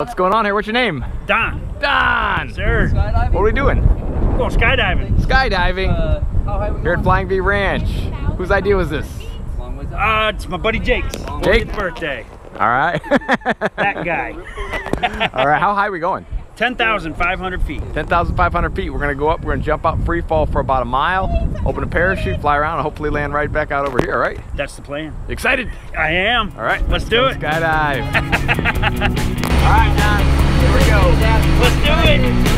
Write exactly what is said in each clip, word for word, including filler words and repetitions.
What's going on here? What's your name? Don. Don! Sir. What are we doing? We're going skydiving. Skydiving? Uh, here at Flying V Ranch. Whose idea was this? Uh, it's my buddy Jake's. Jake? fortieth birthday. All right. That guy. All right, how high are we going? ten thousand five hundred feet. ten thousand five hundred feet. We're gonna go up, we're gonna jump out free fall for about a mile, open a parachute, fly around, and hopefully land right back out over here, all right? That's the plan. Excited? I am. All right. Let's do it. Skydive. All right, Don, here we go. Let's do it.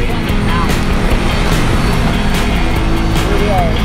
Here we are.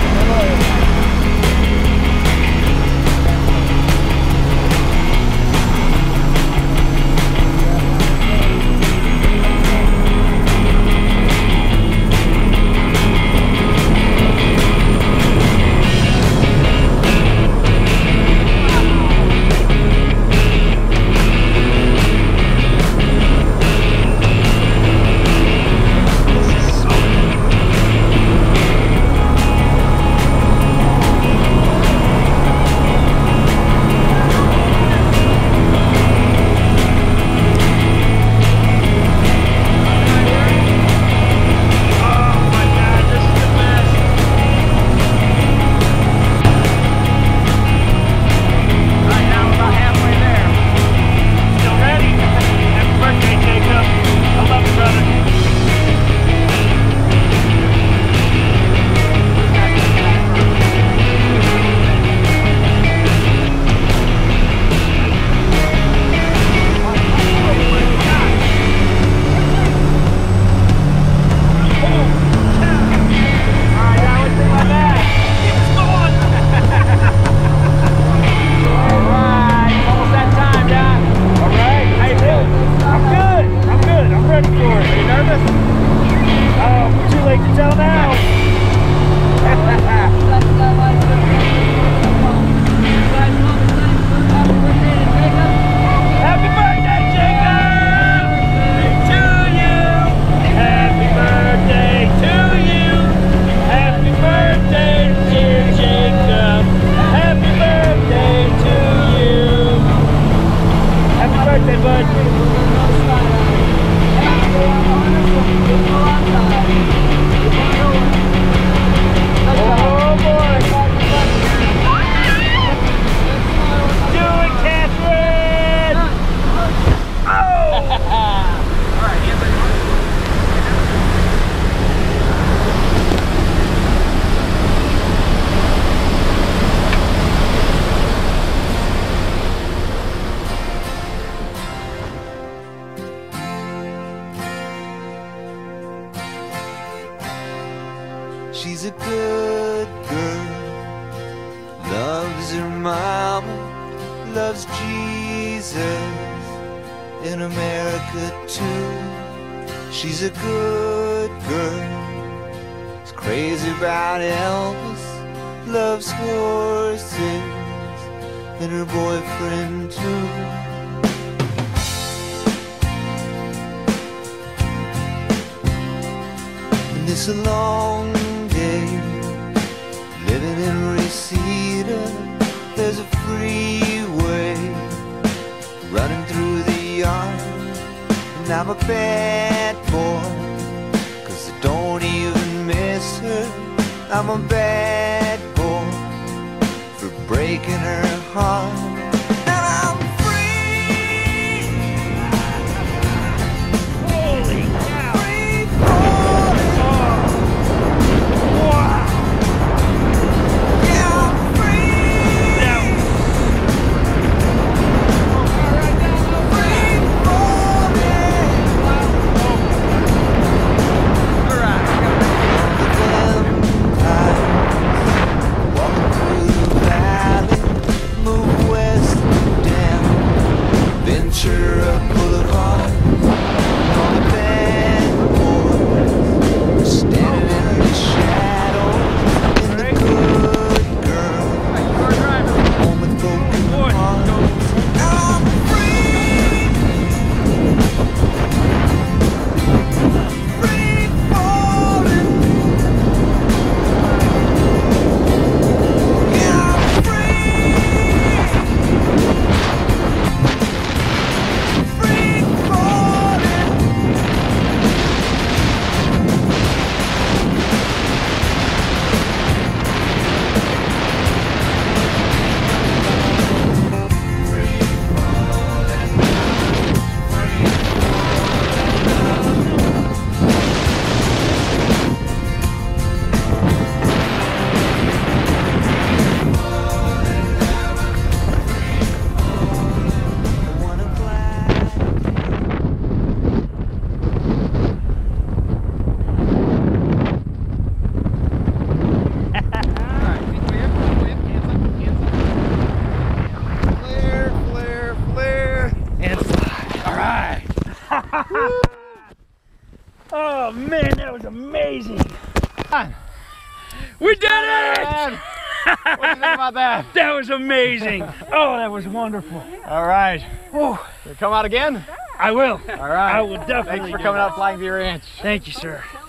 She's a good girl, loves her mama, loves Jesus, in America too. She's a good girl, is crazy about Elvis, loves horses, and her boyfriend too. And it's a long day living in Reseda. There's a freeway running through the yard, and I'm a bad boy, 'cause I don't even miss her. I'm a bad boy for breaking her heart. Walking through the valley, move away. Oh man, that was amazing. We did it! What do you think about that? That was amazing. Oh, that was wonderful. All right. Whew. You come out again? I will. All right. I will definitely. Thanks for do coming that. out flying to your ranch. Thank you, sir.